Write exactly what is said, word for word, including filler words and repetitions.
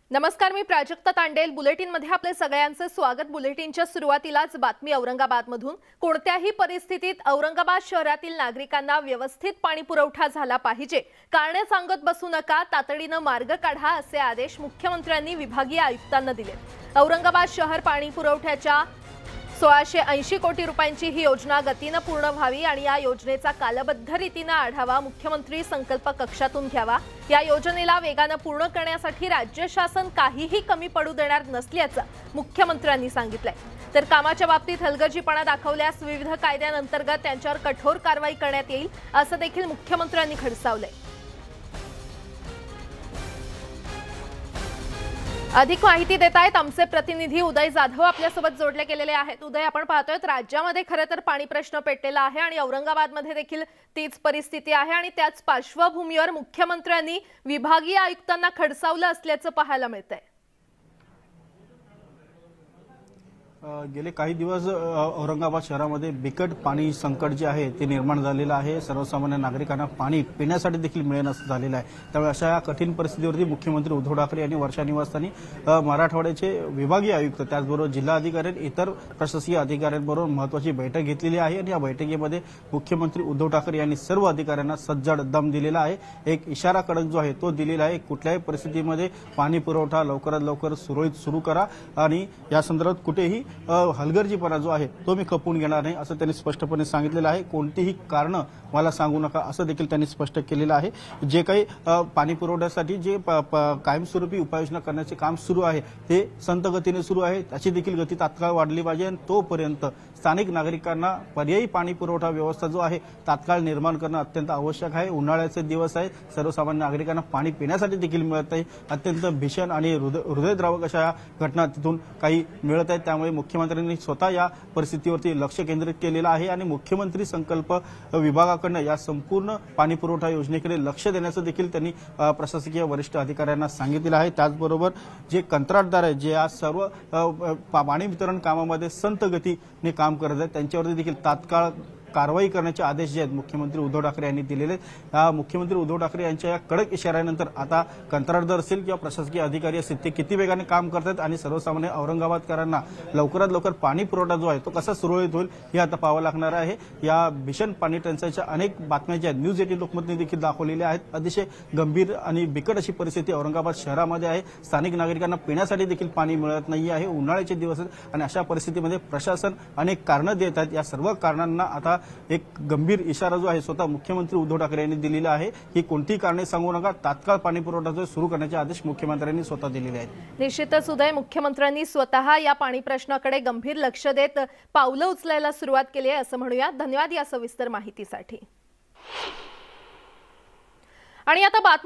नमस्कार, मी प्राजक्ता तांडेल। बुलेटिन मध्ये आपले सगळ्यांचे स्वागत। बुलेटिनच्या सुरुवातीलाच बातमी औरंगाबादमधून। कोणत्याही परिस्थितीत औरंगाबाद शहरातील नागरिकांना व्यवस्थित पाणी पुरवठा झाला पाहिजे। कारणे सांगत बसू नका, तातडीने मार्ग काढा असे आदेश मुख्यमंत्र्यांनी विभागीय आयुक्तांना दिले। औरंगाबाद शहर पाणी पुरवठ्याच्या सोळाशे ऐंशी कोटी रुपयांची ही योजना गतीने पूर्ण व्हावी आणि या योजनेचा कालबद्ध रीतीने आढावा मुख्यमंत्री संकल्प कक्षातून घ्यावा। या योजनेला वेगाने पूर्ण करण्यासाठी राज्य शासन काहीही कमी पडू देणार नसल्याचं मुख्यमंत्र्यांनी सांगितलंय। तर कामाच्या बाबतीत हलगर्जीपणा दाखवल्यास विविध कायद्यांअंतर्गत त्यांच्यावर कठोर कारवाई करण्यात येईल असं देखील मुख्यमंत्र्यांनी खडसावलंय। अधिक माहिती देत आहेत आमचे प्रतिनिधी उदय जाधव आपल्यासोबत जोडले गेलेले आहेत। उदय, आपण पाहतोय राज्यामध्ये खरं तर पाणी प्रश्न पेटलेला आहे आणि औरंगाबादमध्ये देखील तीच परिस्थिती आहे आणि त्याच पार्श्वभूमीवर मुख्यमंत्र्यांनी विभागीय आयुक्तांना खडसावलं असल्याचं पाहायला मिळतंय। गेले काही दिवस औरंगाबाद शहरामध्ये बिकट पाणी संकट जे आहे ते निर्माण झालेलं आहे। सर्वसामान्य नागरिकांना पाणी पिण्यासाठी देखील मिळेनासं झालेलं आहे। त्यामुळे अशा या कठीण परिस्थितीवरती मुख्यमंत्री उद्धव ठाकरे यांनी वर्षा निवासस्थानी मराठवाड्याचे विभागीय आयुक्त त्याचबरोबर जिल्हाधिकारी इतर प्रशासकीय अधिकाऱ्यांबरोबर महत्त्वाची बैठक घेतलेली आहे आणि या बैठकीमध्ये मुख्यमंत्री उद्धव ठाकरे यांनी सर्व अधिकाऱ्यांना सज्जड दम दिलेला आहे। एक इशारा कडक जो आहे तो दिलेला आहे। कुठल्याही परिस्थितीमध्ये पाणी पुरवठा लवकरात लवकर सुरळीत सुरू करा आणि या संदर्भात कुठेही हलगर्जीपणा जो आहे तो मी खपवून घेणार नाही असं त्यांनी स्पष्टपणे सांगितलेलं आहे। कोणतीही कारण मला सांगू नका असं देखील त्यांनी स्पष्ट केलेलं आहे। जे काही पाणी पुरवठ्यासाठी जे कायमस्वरूपी उपाययोजना करण्याचे काम सुरू आहे ते संत गतीने सुरू आहे। त्याची देखील गती तात्काळ वाढली पाहिजे आणि तोपर्यंत स्थानिक नागरिकांना पर्यायी पाणी पुरवठा व्यवस्था जो आहे तात्काळ निर्माण करणं अत्यंत आवश्यक आहे। उन्हाळ्याचे दिवस आहेत, सर्वसामान्य नागरिकांना पाणी पिण्यासाठी देखील मिळत नाही। अत्यंत भीषण आणि हृदयद्रावक अशा घटना तिथून काही मिळत आहेत। त्यामुळे मुख्यमंत्र्यांनी स्वतः या परिस्थितीवरती लक्ष केंद्रित केलेलं आहे आणि मुख्यमंत्री संकल्प विभागाकडून या संपूर्ण पाणी पुरवठा योजनेकडे लक्ष देण्याचं देखील त्यांनी प्रशासकीय वरिष्ठ अधिकाऱ्यांना सांगितलेलं आहे। त्याचबरोबर जे कंत्राटदार आहेत जे आज सर्व पाणी वितरण कामामध्ये संत गतीने काम करत आहेत त्यांच्यावरती देखील तात्काळ कारवाई करण्याचे आदेश जे आहेत मुख्यमंत्री उद्धव ठाकरे यांनी दिलेले आहेत। मुख्यमंत्री उद्धव ठाकरे यांच्या या कडक इशाऱ्यानंतर आता कंत्राटदार असतील किंवा प्रशासकीय अधिकारी असतील ते किती वेगाने काम करतात आणि सर्वसामान्य औरंगाबादकरांना लवकरात लवकर पाणी पुरवठा जो आहे तो कसा सुरळीत होईल हे आता पाहावं लागणार आहे। या भीषण पाणी टंचाईच्या अनेक बातम्या ज्या न्यूज एटीन लोकमतने देखील दाखवलेल्या आहेत। अतिशय गंभीर आणि बिकट अशी परिस्थिती औरंगाबाद शहरामध्ये आहे। स्थानिक नागरिकांना पिण्यासाठी देखील पाणी मिळत नाही आहे। उन्हाळ्याचे दिवस आहेत आणि अशा परिस्थितीमध्ये प्रशासन अनेक कारणं देत आहेत। या सर्व कारणांना आता एक गंभीर इशारा जो आहे स्वतः मुख्यमंत्री उद्धव ठाकरे यांनी दिलेला आहे की कोणतीही कारणे सांगू नका, तात्काळ पाणी पुरवठा सुरू करण्याचे आदेश मुख्यमंत्र्यांनी स्वतः दिलेले आहेत। निश्चितच उदय, मुख्यमंत्र्यांनी स्वतः या पाणी प्रश्नाकडे गंभीर लक्ष देत पावलं उचलायला सुरुवात केली आहे असं म्हणूया। धन्यवाद या सविस्तर माहितीसाठी। आणि आता बातमी